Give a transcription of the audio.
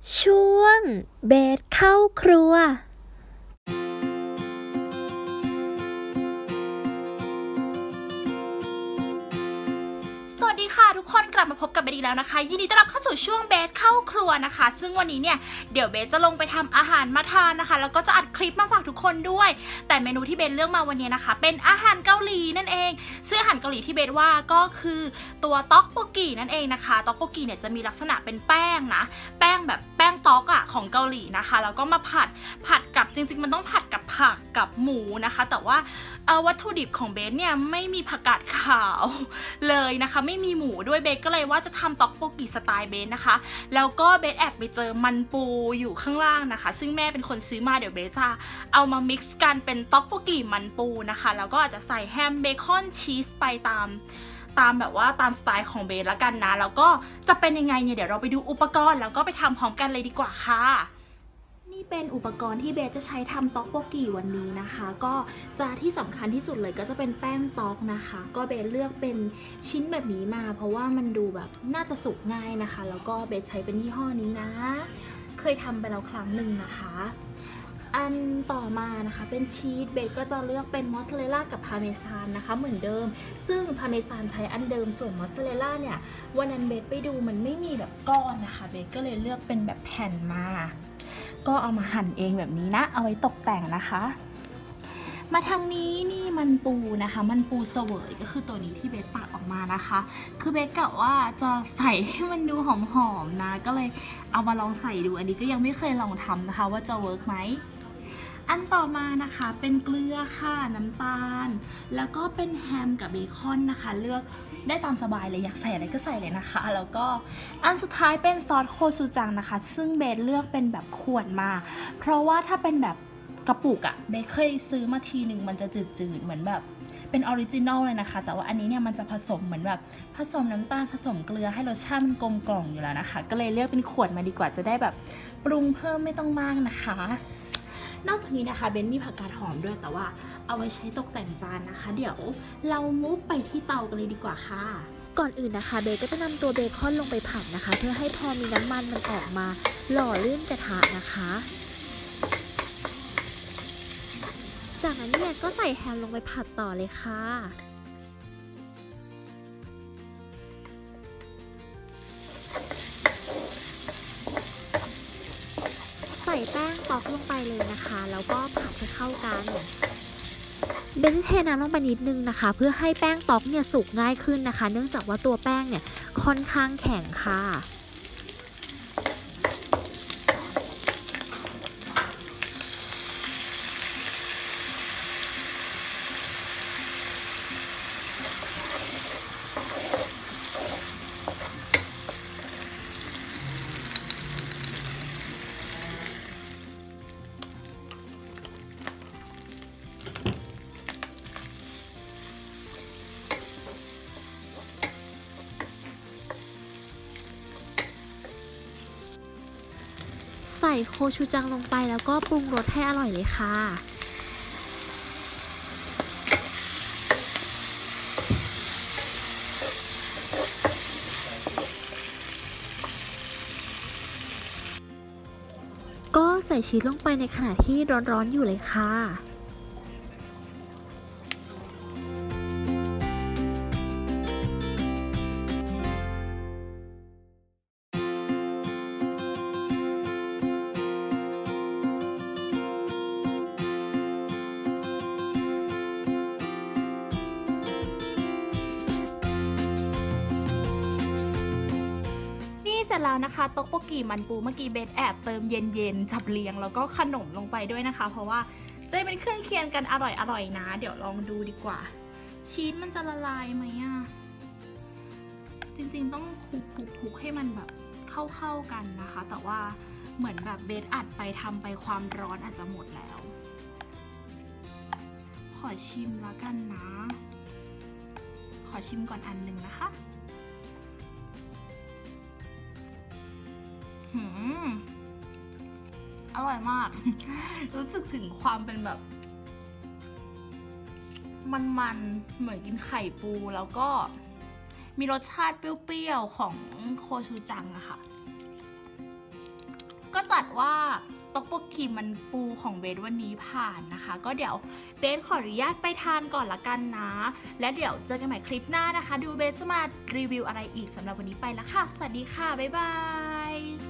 ช่วงเบสเข้าครัวสวัสดีค่ะทุกคนกลับมาพบกับเบสอีกแล้วนะคะยินดีต้อนรับเข้าสู่ช่วงเบสเข้าครัวนะคะซึ่งวันนี้เนี่ยเดี๋ยวเบสจะลงไปทำอาหารมาทานนะคะแล้วก็จะอัดคลิปมาฝากทุกคนด้วยแต่เมนูที่เบสเลือกมาวันนี้นะคะเป็นอาหารเกาหลีนั่นเองซึ่งอาหารเกาหลีที่เบสว่าก็คือตัวต๊อกโบกีนั่นเองนะคะต๊อกโบกีเนี่ยจะมีลักษณะเป็นแป้งนะแป้งแบบแป้งต๊อกอะของเกาหลีนะคะแล้วก็มาผัดกับจริงๆมันต้องผัดกับผักกับหมูนะคะแต่ว่าวัตถุดิบของเบสเนี่ยไม่มีผักกาดขาวเลยนะคะไม่มีหมูด้วยเบสก็เลยว่าจะทำต๊อกโบกีสไตล์เบสนะคะแล้วก็เบสแอบไปเจอมันปูอยู่ข้างล่างนะคะซึ่งแม่เป็นคนซื้อมาเดี๋ยวเบสจะเอามามิกซ์กันเป็นต๊อกโบกีมันปูนะคะแล้วก็อาจจะใส่แฮมเบคอนชีสไปตามแบบว่าตามสไตล์ของเบสแล้วกันนะแล้วก็จะเป็นยังไงเนี่ยเดี๋ยวเราไปดูอุปกรณ์แล้วก็ไปทำพร้อมกันเลยดีกว่าค่ะนี่เป็นอุปกรณ์ที่เบสจะใช้ทำต๊อกโบกีวันนี้นะคะก็จะที่สำคัญที่สุดเลยก็จะเป็นแป้งต๊อกนะคะก็เบสเลือกเป็นชิ้นแบบนี้มาเพราะว่ามันดูแบบน่าจะสุกง่ายนะคะแล้วก็เบสใช้เป็นยี่ห้อนี้นะเคยทำไปแล้วครั้งหนึ่งนะคะอันต่อมานะคะเป็นชีสเบสก็จะเลือกเป็นมอสซาเรลล่ากับพาเมซานนะคะเหมือนเดิมซึ่งพาเมซานใช้อันเดิมส่วนมอสซาเรลล่าเนี่ยวันนั้นเบสไปดูมันไม่มีแบบก้อนนะคะเบสก็เลยเลือกเป็นแบบแผ่นมาก็เอามาหั่นเองแบบนี้นะเอาไว้ตกแต่งนะคะมาทางนี้นี่มันปูนะคะมันปูเสวยก็คือตัวนี้ที่เบสตักออกมานะคะคือเบสกะว่าจะใส่ให้มันดูหอมๆนะก็เลยเอามาลองใส่ดูอันนี้ก็ยังไม่เคยลองทำนะคะว่าจะเวิร์กไหมอันต่อมานะคะเป็นเกลือค่ะน้ำตาลแล้วก็เป็นแฮมกับเบคอนนะคะเลือกได้ตามสบายเลยอยากใส่อะไรก็ใส่เลยนะคะแล้วก็อันสุดท้ายเป็นซอสโคชูจังนะคะซึ่งเบสเลือกเป็นแบบขวดมาเพราะว่าถ้าเป็นแบบกระปุกอะเบสเคยซื้อมาทีหนึ่งมันจะจืดๆเหมือนแบบเป็นออริจินอลเลยนะคะแต่ว่าอันนี้เนี่ยมันจะผสมเหมือนแบบผสมน้ำตาลผสมเกลือให้รสชาติมันกลมกล่อมอยู่แล้วนะคะก็เลยเลือกเป็นขวดมาดีกว่าจะได้แบบปรุงเพิ่มไม่ต้องมากนะคะนอกจากนี้นะคะเบนมีผักกาดหอมด้วยแต่ว่าเอาไว้ใช้ตกแต่งจานนะคะเดี๋ยวเรามุฟไปที่เตากันเลยดีกว่าค่ะก่อนอื่นนะคะเบสก็จะนำตัวเบคอนลงไปผัดนะคะเพื่อให้พอมีน้ำมันออกมาหล่อลื่นกระทะนะคะจากนั้นเนี่ยก็ใส่แฮมลงไปผัดต่อเลยค่ะใส่แป้งต๊อกลงไปเลยนะคะแล้วก็ผัดให้เข้ากันเบนเทน้ำลงไปนิดนึงนะคะเพื่อให้แป้งต๊อกเนี่ยสุกง่ายขึ้นนะคะเนื่องจากว่าตัวแป้งเนี่ยค่อนข้างแข็งค่ะใส่โคชูจังลงไปแล้วก็ปรุงรสให้อร่อยเลยค่ะก็ใส่ชีสลงไปในขณะที่ร้อนๆอยู่เลยค่ะเสร็จแล้วนะคะต๊อกโบกีมันปูเมื่อกี้เบสแอบเติมเย็นๆจับเรียงแล้วก็ขนมลงไปด้วยนะคะเพราะว่าจะเป็นเครื่องเคียงกันอร่อยๆนะเดี๋ยวลองดูดีกว่าชีสมันจะละลายไหมอ่ะจริงๆต้องคลุกให้มันแบบเข้ากันนะคะแต่ว่าเหมือนแบบเบสอัดไปทำไปความร้อนอาจจะหมดแล้วขอชิมแล้วกันนะขอชิมก่อนอันหนึ่งนะคะอร่อยมากรู้สึกถึงความเป็นแบบมันเหมือนกินไข่ปูแล้วก็มีรสชาติเปรี้ยวๆของโคชูจังอะค่ะก็จัดว่าต๊อกโบกีมันปูของเบสวันนี้ผ่านนะคะก็เดี๋ยวเบสขออนุญาตไปทานก่อนละกันนะและเดี๋ยวเจอกันใหม่คลิปหน้านะคะดูเบสจะมารีวิวอะไรอีกสำหรับวันนี้ไปละค่ะสวัสดีค่ะบ๊ายบาย